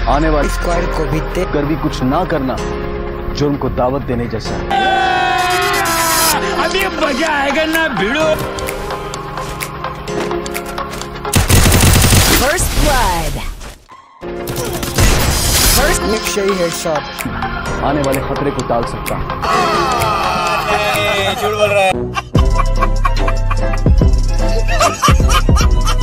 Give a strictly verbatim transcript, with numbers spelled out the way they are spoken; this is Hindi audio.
आने वाली स्क्वाड को भी दे कर भी कुछ ना करना जुर्म को दावत देने जैसा है। अभी मजा आएगा ना भिड़ो। फर्स्ट ब्लड फर्स्ट निश्चयी हेडशॉट आने वाले खतरे को टाल सकता हूं। झूठ बोल रहा है।